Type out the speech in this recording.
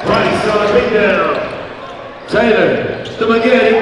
Price on a big down. Taylor, the McGinn.